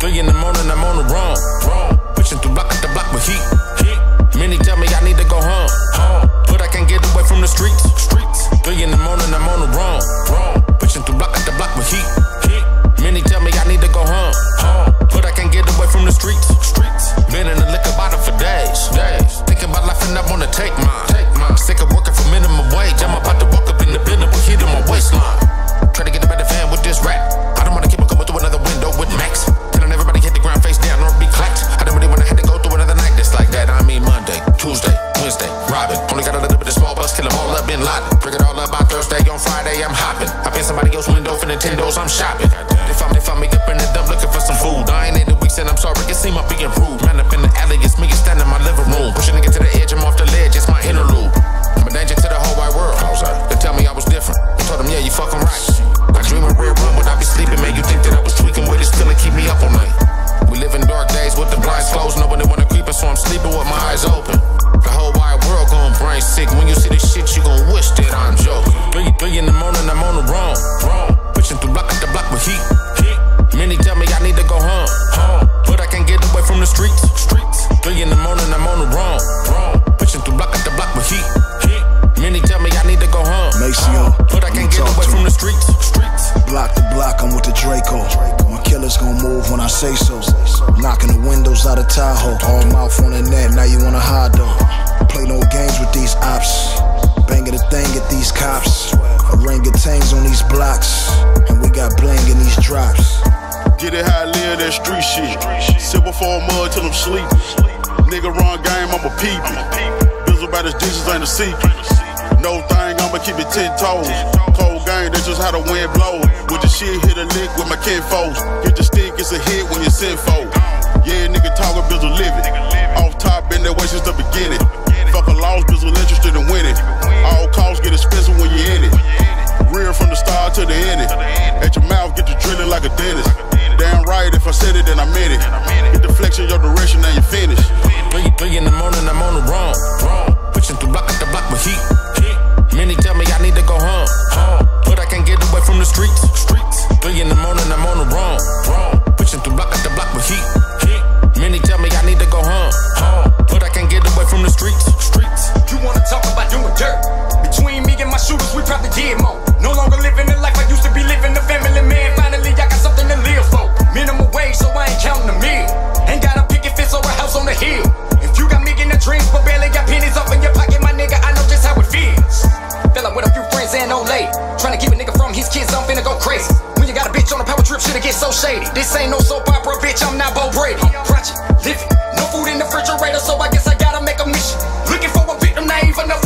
3 in the morning, I'm on the run. Pushing through block after block with heat. Many tell me I need to go home. But I can't get away from the streets. 3 in the morning, I'm on the run. Pushing through block after block with heat. Many tell me I need to go home. But I can't get away from the streets. Been in the liquor bottle for days. Thinking about life and I wanna take mine. Sick of working for minimum wage. I'm about to walk up in the building with heat on my waistline. Try to get the better van with this rap. I don't wanna keep on coming through another window with Max. Telling everybody hit the ground face down or be clapped. I don't really wanna have to go through another night just like that. I mean Monday, Tuesday, Wednesday, robbing. Only got a little bit of small bus, kill them all up in Laden. Bring it all up by Thursday, on Friday I'm hopping. I been somebody else's window for Nintendos, I'm shopping. They found me up in the dump looking for some food. I ain't in the weeks and I'm sorry, it seem I'm being rude. Man up in the alley, it's me, stand in my living room. Pushing to get to the edge, I'm off the ledge, it's my interlude. I'm a danger to the whole wide world. They tell me I was different. I told them, yeah, you fucking right. I dream a real room when I be sleeping, man. You think that I was tweaking with this feeling, keep me up all night. We live in dark days with the blinds closed. Nobody wanna creep us, so I'm sleeping with my eyes open. The whole wide world gon' brain sick. When you see this shit, you gon' wish that I'm joking. 3 in the morning, I'm on the run. Pushing through block after block with heat. Many tell me I need to go home. But I can't get away from the streets. 3 in the morning, I'm on the run. Pushing through block after block with heat. Many tell me I need to go home. Maceo, but I can't get away from the streets. Block to block, I'm with the Draco. My killer's gon' move when I say so. Knocking the windows out of Tahoe. All mouth on the net, now you wanna hide though. Play no games with these ops. Banging the thing at these cops. Orangutans on these blocks. And we got bling in these drops. Get it how I live that street shit. Sip before mud till I'm sleep. Nigga run game, I'm a peepin'. Bizzle about his dishes ain't a secret. No thing, I'ma keep it 10 toes. Cold game, that's just how the wind blow. With the shit, hit a lick with my kinfolks. Get the stick, it's a hit when you sinful. Yeah, nigga talkin', Bizzle living. Off top, been that way since the beginning. Fuck a loss, Bizzle interested in winning. All costs get expensive when you're in it. Real from the start to the end. At your mouth, get you drilling like a dentist. Damn right, if I said it, then I meant it. Get the flex in your direction, now you finish. 3 in the morning, I'm on the run. Pushing through block after block with heat. Many tell me I need to go home. But I can't get away from the streets. 3 in the morning, I'm on the run. Pushing through block after block with heat. Many tell me I need to go home. But I can't get away from the streets. You wanna talk about doing dirt? Between me and my shooters, we probably did more. No longer living the life I used to be living. The family man, finally I got something to live for. Minimum wage, so I ain't counting a meal. Ain't got a picket fence or a house on the hill. If you got making the dreams, but barely got pennies up in your pocket, my nigga, I know just how it feels. Fell out with a few friends and no lady. Trying to keep a nigga from his kids, I'm finna go crazy. When you got a bitch on a power trip, shit'll get so shady. This ain't no soap opera, bitch, I'm not Bo Brady. Project, living, no food in the refrigerator, so I guess I gotta make a mission. Looking for a victim, naive enough